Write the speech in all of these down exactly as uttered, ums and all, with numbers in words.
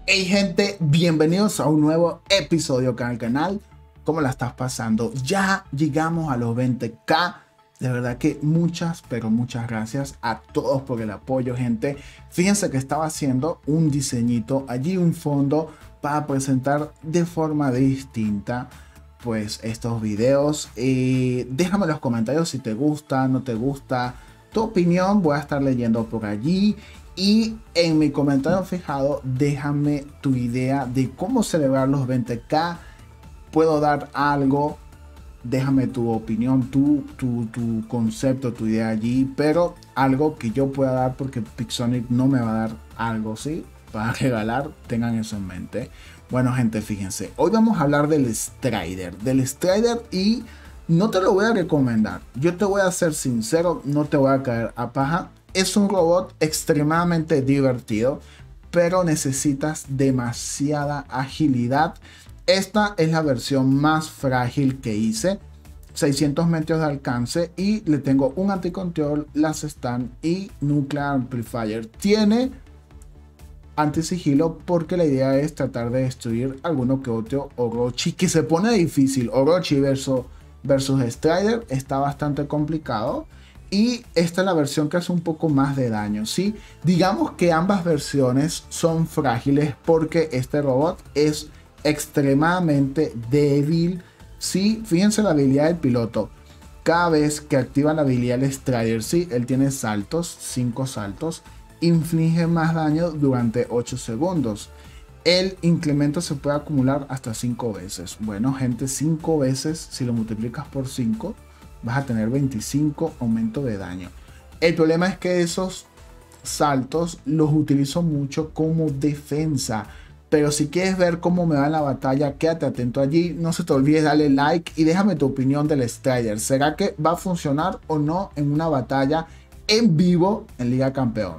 Hey gente, bienvenidos a un nuevo episodio acá en el canal. ¿Cómo la estás pasando? Ya llegamos a los veinte K. De verdad que muchas, pero muchas gracias a todos por el apoyo, gente. Fíjense que estaba haciendo un diseñito allí, un fondo para presentar de forma distinta pues estos videos. Eh, déjame en los comentarios si te gusta, no te gusta, tu opinión. Voy a estar leyendo por allí. Y en mi comentario fijado, déjame tu idea de cómo celebrar los veinte K. Puedo dar algo, déjame tu opinión, tu, tu, tu concepto, tu idea allí, pero algo que yo pueda dar, porque Pixonic no me va a dar algo, ¿sí? Para regalar, tengan eso en mente. Bueno, gente, fíjense, hoy vamos a hablar del Strider, del Strider y no te lo voy a recomendar. Yo te voy a ser sincero, no te voy a caer a paja. Es un robot extremadamente divertido, pero necesitas demasiada agilidad. Esta es la versión más frágil que hice. seiscientos metros de alcance y le tengo un anticontrol, las stun y nuclear amplifier. Tiene antisigilo porque la idea es tratar de destruir alguno que otro Orochi, que se pone difícil. Orochi versus, versus Strider está bastante complicado. Y esta es la versión que hace un poco más de daño, ¿sí? Digamos que ambas versiones son frágiles porque este robot es extremadamente débil, ¿sí? Fíjense la habilidad del piloto. Cada vez que activa la habilidad del Strider, ¿sí? Él tiene saltos, cinco saltos. Inflige más daño durante ocho segundos. El incremento se puede acumular hasta cinco veces. Bueno, gente, cinco veces, si lo multiplicas por cinco, vas a tener veinticinco aumento de daño. El problema es que esos saltos los utilizo mucho como defensa. Pero si quieres ver cómo me va en la batalla, quédate atento allí. No se te olvide darle like y déjame tu opinión del Strider. ¿Será que va a funcionar o no en una batalla en vivo en Liga Campeón?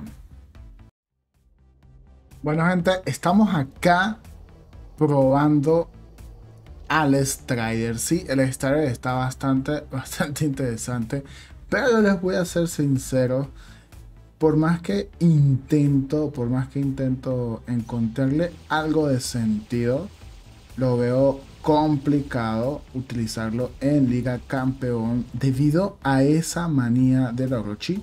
Bueno, gente, estamos acá probando al Strider. Sí, el Strider está bastante, bastante interesante. Pero yo les voy a ser sincero. Por más que intento, por más que intento encontrarle algo de sentido, lo veo complicado utilizarlo en Liga Campeón debido a esa manía de Orochi.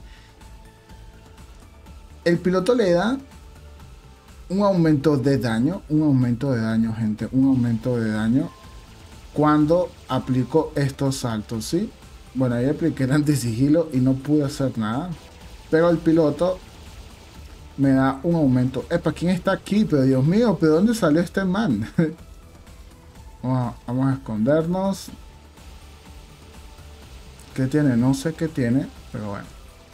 El piloto le da un aumento de daño, un aumento de daño, gente, un aumento de daño cuando aplico estos saltos, ¿sí? Bueno, ahí apliqué el antisigilo y no pude hacer nada. Pero el piloto me da un aumento. Epa, ¿quién está aquí? Pero Dios mío, ¿pero dónde salió este man? vamos, a, vamos a escondernos. ¿Qué tiene? No sé qué tiene, pero bueno.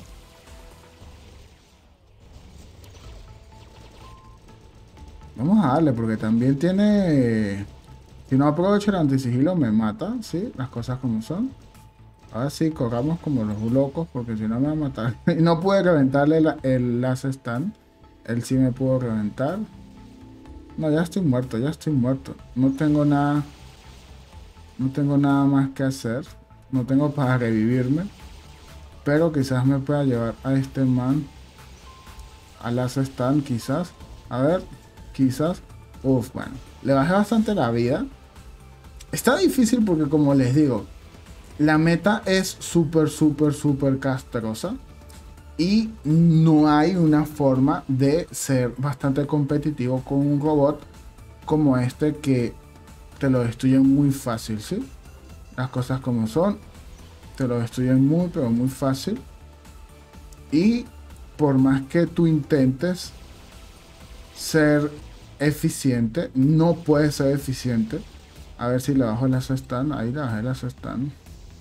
Vamos a darle, porque también tiene... Si no aprovecho el antisigilo me mata, ¿sí? Las cosas como son. Ahora sí, corramos como los locos porque si no me va a matar. Y no pude reventarle la, el last stand. Él sí me pudo reventar. No, ya estoy muerto, ya estoy muerto. No tengo nada. No tengo nada más que hacer. No tengo para revivirme. Pero quizás me pueda llevar a este man a last stand, quizás. A ver, quizás. Uf, bueno. Le bajé bastante la vida. Está difícil porque, como les digo, la meta es súper, súper, súper castrosa. Y no hay una forma de ser bastante competitivo con un robot como este que te lo destruyen muy fácil, ¿sí? Las cosas como son. Te lo destruyen muy, pero muy fácil. Y por más que tú intentes ser eficiente, no puedes ser eficiente. A ver si le bajo el last stand. Ahí le bajé el last stand.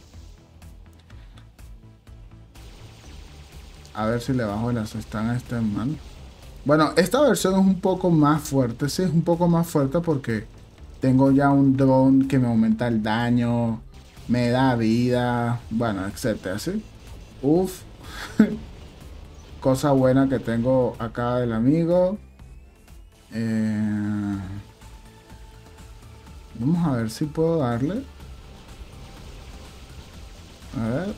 A ver si le bajo el stand a este man. Bueno, esta versión es un poco más fuerte. Sí, es un poco más fuerte porque tengo ya un drone que me aumenta el daño, me da vida, bueno, etcétera, ¿sí? Uf. Cosa buena que tengo acá del amigo. Eh... Vamos a ver si puedo darle. A ver.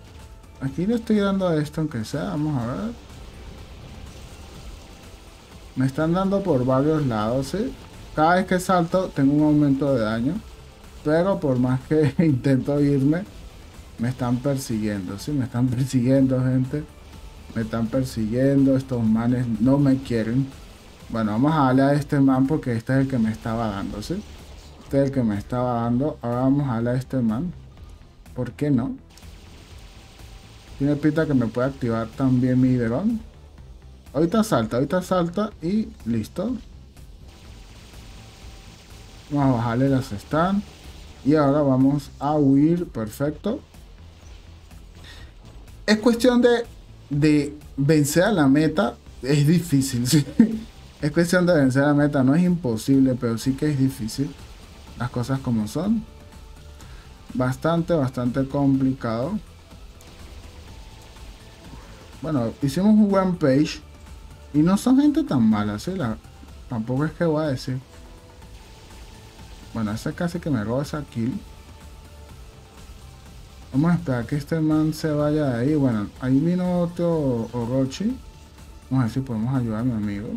Aquí le estoy dando a esto aunque sea. Vamos a ver. Me están dando por varios lados, ¿sí? Cada vez que salto tengo un aumento de daño. Pero por más que intento irme, me están persiguiendo, ¿sí? Me están persiguiendo, gente. Me están persiguiendo. Estos manes no me quieren. Bueno, vamos a darle a este man porque este es el que me estaba dando, ¿sí? Este es el que me estaba dando. Ahora vamos a darle a este man. ¿Por qué no? Tiene pinta que me puede activar también mi dron. Ahorita salta, ahorita salta y listo. Vamos a bajarle las stand. Y ahora vamos a huir. Perfecto. Es cuestión de, de vencer a la meta. Es difícil, ¿sí? Es cuestión de vencer a la meta. No es imposible, pero sí que es difícil. Las cosas como son. Bastante, bastante complicado. Bueno, hicimos un buen page. Y no son gente tan mala, ¿sí? La, tampoco es que voy a decir. Bueno, ese casi que me roba esa kill. Vamos a esperar que este man se vaya de ahí. Bueno, ahí vino otro Orochi. Vamos a ver si podemos ayudar a mi amigo.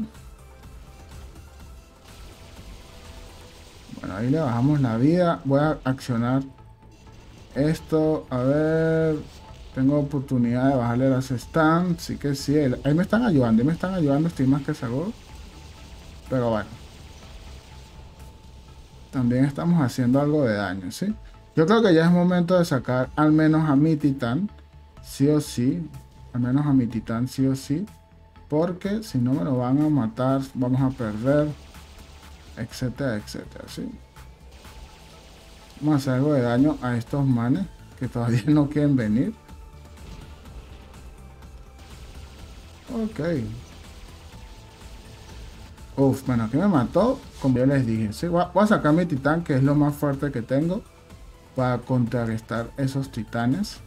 Bueno, ahí le bajamos la vida. Voy a accionar esto. A ver. Tengo oportunidad de bajarle las stands. Sí que sí. Ahí me están ayudando. Ahí me están ayudando. Estoy más que seguro. Pero bueno. También estamos haciendo algo de daño, ¿sí? Yo creo que ya es momento de sacar al menos a mi titán. Sí o sí. Al menos a mi titán sí o sí. Porque si no me lo van a matar. Vamos a perder. Etcétera, etcétera, ¿sí? Vamos a hacer algo de daño a estos manes. Que todavía no quieren venir. Ok. Uf, bueno, aquí me mató. Como yo les dije, ¿sí? Voy a sacar mi titán, que es lo más fuerte que tengo. Para contrarrestar esos titanes.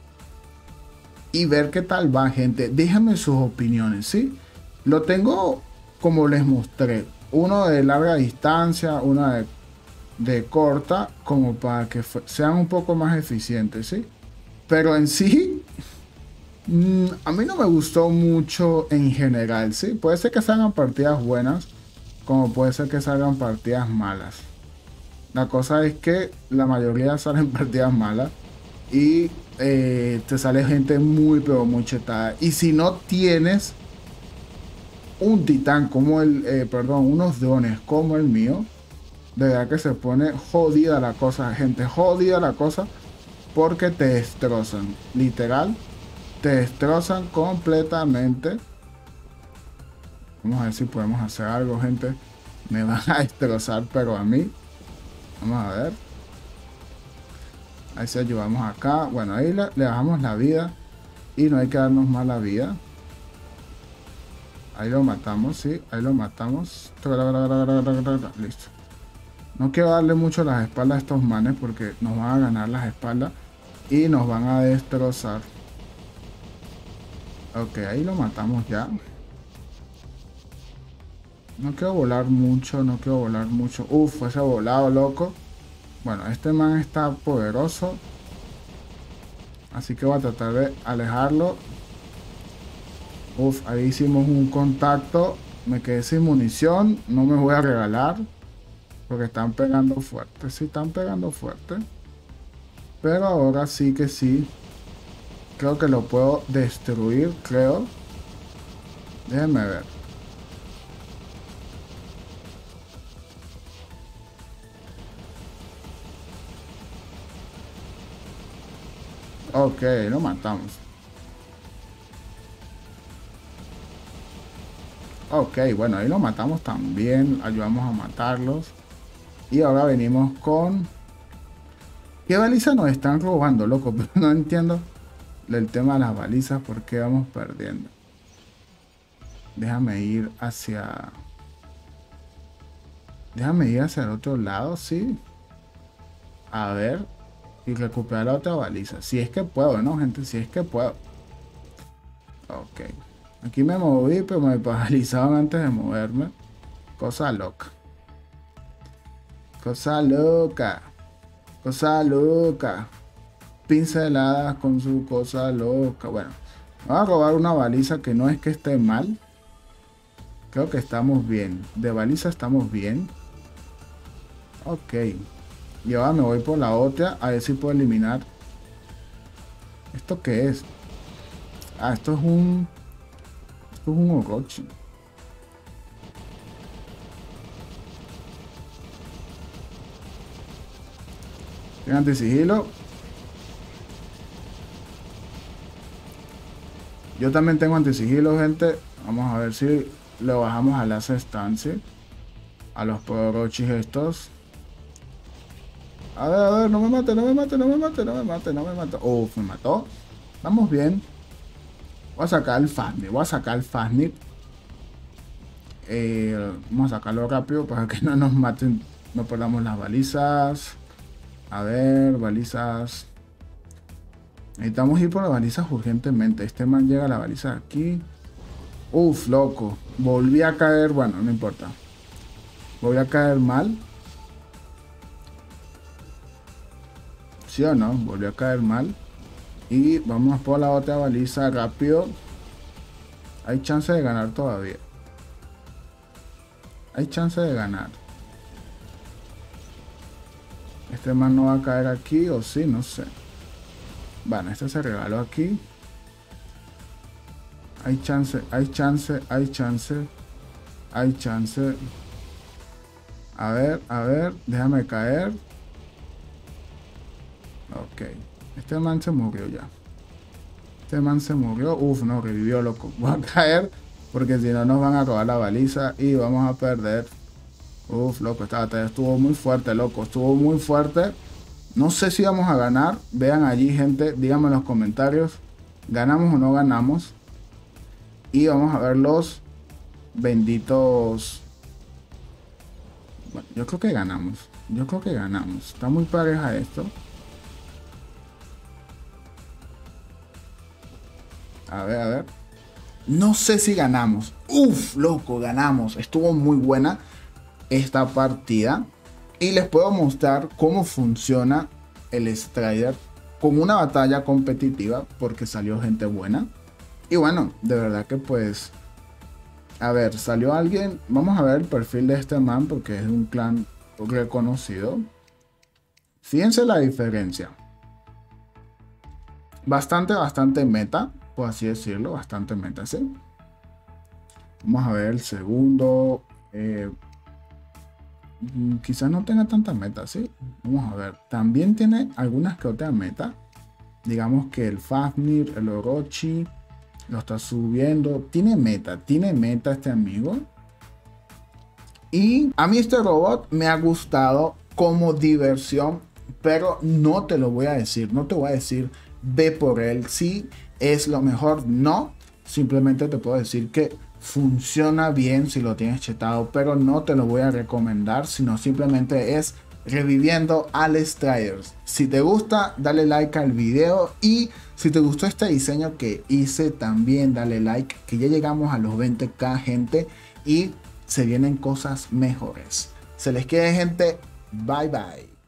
Y ver qué tal va, gente. Déjenme sus opiniones, ¿sí? Lo tengo como les mostré. Uno de larga distancia, uno de, de corta. Como para que sean un poco más eficientes, ¿sí? Pero en sí... Mmm, a mí no me gustó mucho en general, ¿sí? Puede ser que salgan partidas buenas. Como puede ser que salgan partidas malas. La cosa es que la mayoría salen partidas malas. Y eh, te sale gente muy pero muy chetada. Y si no tienes un titán como el, eh, perdón, unos drones como el mío, de verdad que se pone jodida la cosa, gente, jodida la cosa, porque te destrozan, literal, te destrozan completamente. Vamos a ver si podemos hacer algo, gente. Me van a destrozar, pero a mí, vamos a ver. Ahí se ayudamos acá. Bueno, ahí le, le bajamos la vida. Y no hay que darnos más la vida. Ahí lo matamos, sí. Ahí lo matamos. Listo. No quiero darle mucho las espaldas a estos manes porque nos van a ganar las espaldas. Y nos van a destrozar. Ok, ahí lo matamos ya. No quiero volar mucho, no quiero volar mucho. Uf, ese volado, loco. Bueno, este man está poderoso. Así que voy a tratar de alejarlo. Uf, ahí hicimos un contacto. Me quedé sin munición. No me voy a regalar. Porque están pegando fuerte. Sí, están pegando fuerte. Pero ahora sí que sí. Creo que lo puedo destruir, creo. Déjenme ver. Ok, lo matamos. Ok, bueno, ahí lo matamos también. Ayudamos a matarlos. Y ahora venimos con... ¿Qué baliza nos están robando, loco? Pero no entiendo el tema de las balizas. ¿Por qué vamos perdiendo? Déjame ir hacia... Déjame ir hacia el otro lado, sí. A ver... Y recuperar la otra baliza. Si es que puedo, ¿no, gente? Si es que puedo. Ok. Aquí me moví, pero me paralizaron antes de moverme. Cosa loca. Cosa loca. Cosa loca. Pinceladas con su cosa loca. Bueno. Me voy a robar una baliza que no es que esté mal. Creo que estamos bien. De baliza estamos bien. Ok. Y ahora me voy por la otra. A ver si puedo eliminar. ¿Esto qué es? Ah, esto es un... Esto es un Orochi. Tiene antisigilo. Yo también tengo antisigilo, gente. Vamos a ver si le bajamos a las estancias. A los Orochis estos. A ver, a ver, no me mate, no me mate, no me mate, no me mate, no me mate. Uf, me mató. Vamos bien. Voy a sacar el Fafnir, voy a sacar el Fafnir. Eh, vamos a sacarlo rápido para que no nos maten, no perdamos las balizas. A ver, balizas. Necesitamos ir por las balizas urgentemente. Este man llega a la baliza aquí. Uf, loco. Volví a caer, bueno, no importa. Volví a caer mal. ¿Sí o no? Volví a caer mal. Y vamos por la otra baliza rápido. Hay chance de ganar todavía. Hay chance de ganar. Este man no va a caer aquí o sí, no sé. Bueno, este se regaló aquí. Hay chance, hay chance, hay chance. Hay chance. A ver, a ver, déjame caer. Ok. Este man se murió ya. Este man se murió. Uf, no, revivió, loco. Voy a caer porque si no nos van a robar la baliza y vamos a perder. Uf, loco, esta batalla estuvo muy fuerte, loco. Estuvo muy fuerte. No sé si vamos a ganar. Vean allí, gente. Díganme en los comentarios. ¿Ganamos o no ganamos? Y vamos a ver los benditos... Bueno, yo creo que ganamos. Yo creo que ganamos. Está muy pareja esto. A ver, a ver. No sé si ganamos. Uf, loco, ganamos. Estuvo muy buena esta partida. Y les puedo mostrar cómo funciona el Strider con una batalla competitiva. Porque salió gente buena. Y bueno, de verdad que pues... A ver, salió alguien. Vamos a ver el perfil de este man porque es un clan reconocido. Fíjense la diferencia. Bastante, bastante meta. Por así decirlo, bastante meta, ¿sí? Vamos a ver el segundo. Eh, quizás no tenga tanta meta, ¿sí? Vamos a ver. También tiene algunas que otras metas. Digamos que el Fafnir, el Orochi, lo está subiendo. Tiene meta, tiene meta este amigo. Y a mí este robot me ha gustado como diversión. Pero no te lo voy a decir. No te voy a decir, ve por él. Sí, es lo mejor, no, simplemente te puedo decir que funciona bien si lo tienes chetado, pero no te lo voy a recomendar, sino simplemente es reviviendo al Striders. Si te gusta, dale like al video, y si te gustó este diseño que hice, también dale like, que ya llegamos a los veinte k, gente, y se vienen cosas mejores. Se les quiere, gente. Bye bye.